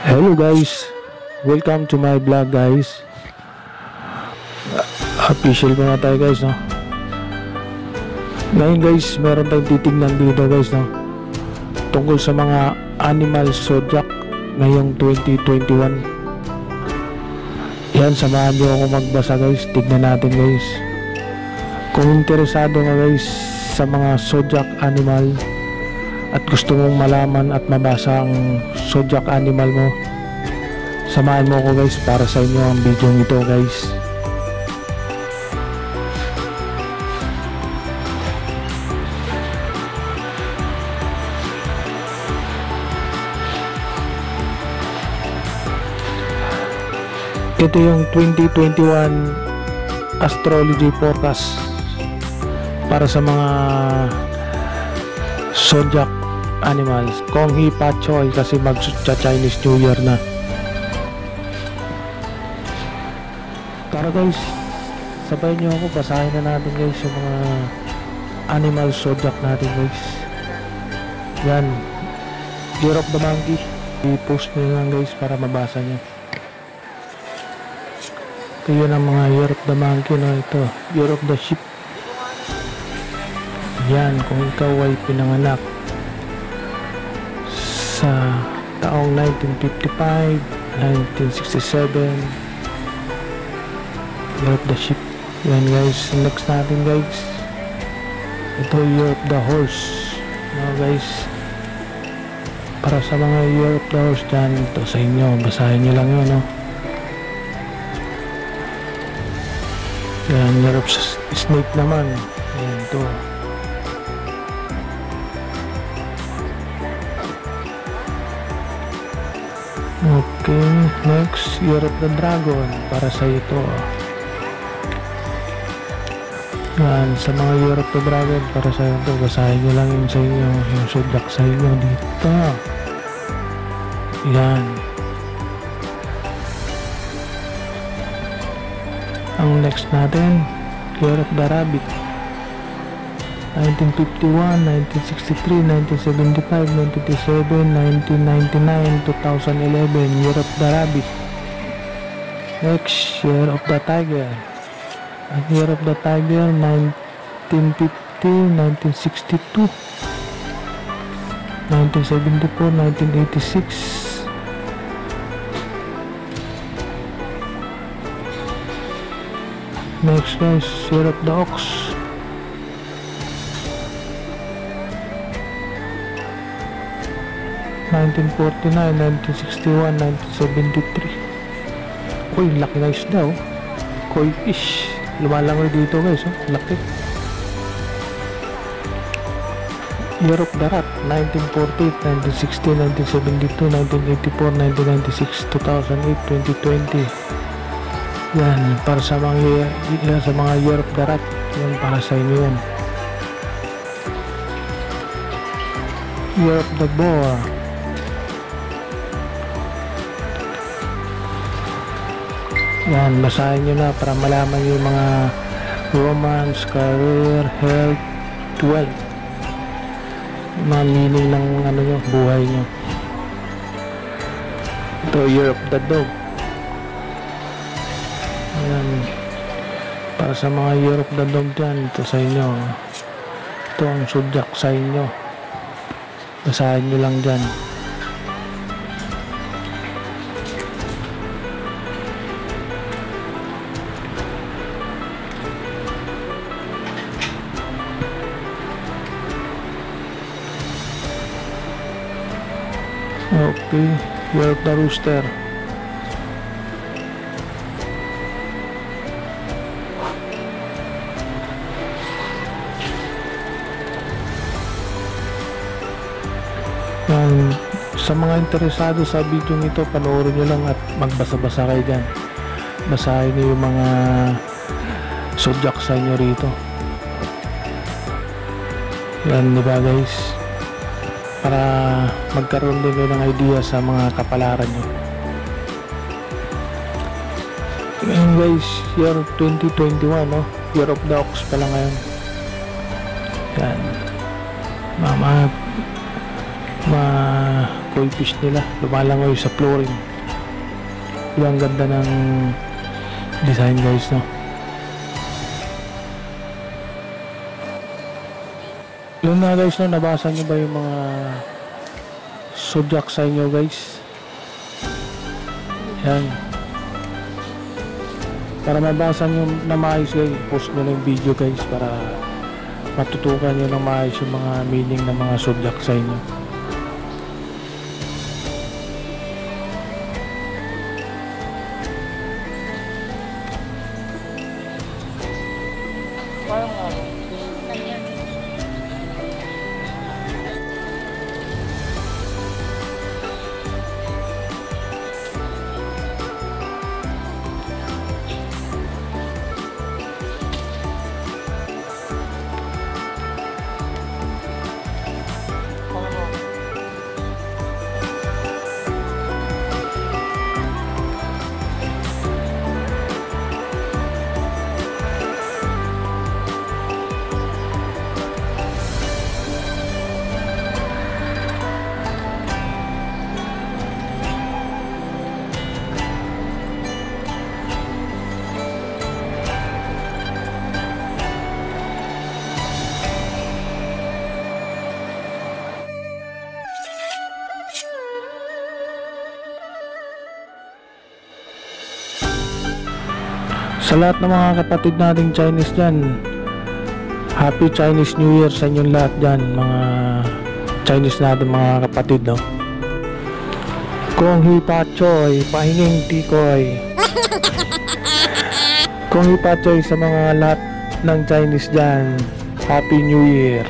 Hello guys, welcome to my vlog guys. Official pa na tayo guys, no? Ngayon guys, meron tayong titignan dito guys, no? Tungkol sa mga animal zodiac ngayong 2021. Yan, samahan nyo ako magbasa guys. Tignan natin guys. Kung interesado ka guys sa mga zodiac animal at gusto mong malaman at mabasa ang zodiac animal mo, samahan mo ako guys para sa inyo ang video ito guys. Ito yung 2021 astrology forecast para sa mga zodiac animals. Kong Hee Pa Choi kasi mag-Chinese New Year na. Tara guys, sabay nyo ako, basahin na natin guys yung mga animal zodiac natin guys. Yan, Year of the Monkey, i-post nyo lang guys para mabasa nyo. Ito yun ang mga Year of the Monkey, no? Ito, Year of the Sheep. Yan, kung ikaw ay pinanganak sa taong 1955, 1967, Year of the Sheep. Yan guys, next natin guys, ito Year of the Horse, no guys, para sa mga Year of the Horse dyan, ito sa inyo, basahin nyo lang yun, no? Yan, Year of Snake naman. Yan, ito. Okay, next, Year of the Dragon. Para sa ito. Yan, sa mga Year of the Dragon, para sa ito. Basahin nyo lang yun sa inyo. Yung zodiac sa inyo dito. Yan. Ang next natin, Year of the Rabbit. 1951, 1963, 1975, 1987, 1999, 2011, Year of the Rabbit. Next, Year of the Tiger. Ang Year of the Tiger, 1950, 1962, 1974, 1986. Next guys, Year of the Ox. 1949, 1961, 1973. Uy, laki na isda oh. Koi fish. Lumalangoy dito guys oh. Laki. Year of the Rat. 1948, 1960, 1972, 1984, 1996, 2008, 2020. Yan, para sa mga Year of the Rat. Yan, para sa inyo yan. Year of the Boar. Yan, basahin nyo na para malaman yung mga romance, career, health, wealth, mga meaning ng ano nyo, buhay nyo. Ito, Year of the Dog. Yan, para sa mga Year of the Dog dyan, ito sa inyo. Ito ang zodiac sa inyo. Basahin nyo lang dyan. Okay, Year of the Rooster. Yan, sa mga interesado sa video nito, panoorin nyo lang at magbasa-basa kayo dyan. Basahin nyo yung mga zodiac sa inyo rito. Yan, diba guys? Para magkaroon din kayo ng idea sa mga kapalaran nyo. Ngayon guys, year 2021, no? Year of the Ox pala ngayon. Yan. koi fish nila lumalangoy sa flooring. Ang ganda ng design guys, no? Yun na guys, no? Nabasa nyo ba yung mga zodiac sa inyo guys? Yan. Para mabasa nyo na maayos guys, post nyo na yung video guys para matutukan nyo ng maayos yung mga meaning ng mga zodiac sa inyo. Sa lahat ng mga kapatid nating Chinese dyan, Happy Chinese New Year sa inyong lahat dyan, mga Chinese natin mga kapatid, no? Kung hipachoy, pahinging tikoy. Kung hipachoy sa mga lahat ng Chinese dyan, Happy New Year.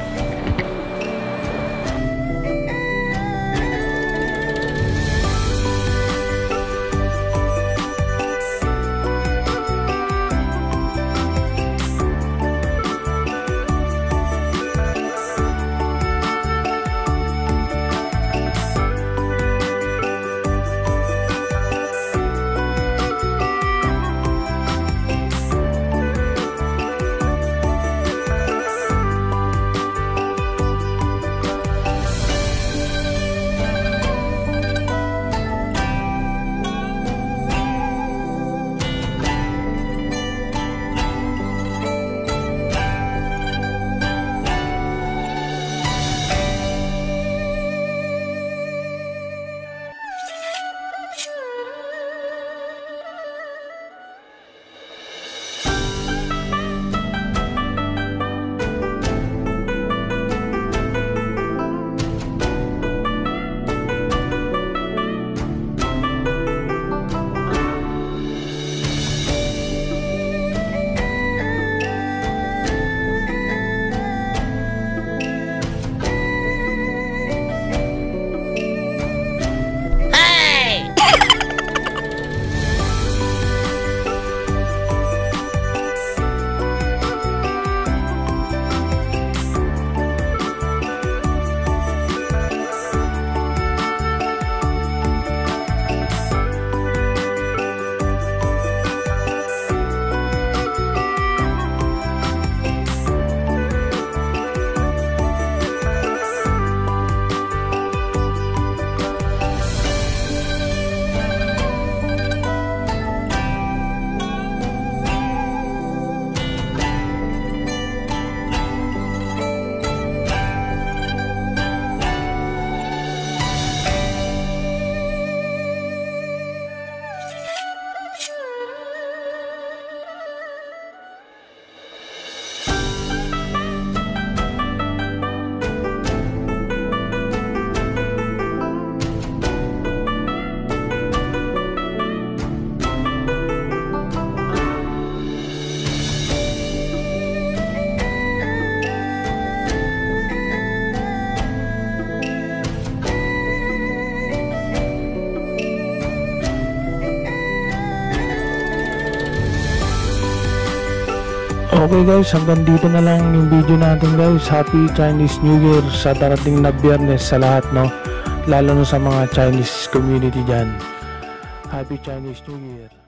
Okay guys, hanggang dito na lang yung video natin guys. Happy Chinese New Year sa darating na Biyernes sa lahat, no? Lalo na sa mga Chinese community dyan. Happy Chinese New Year.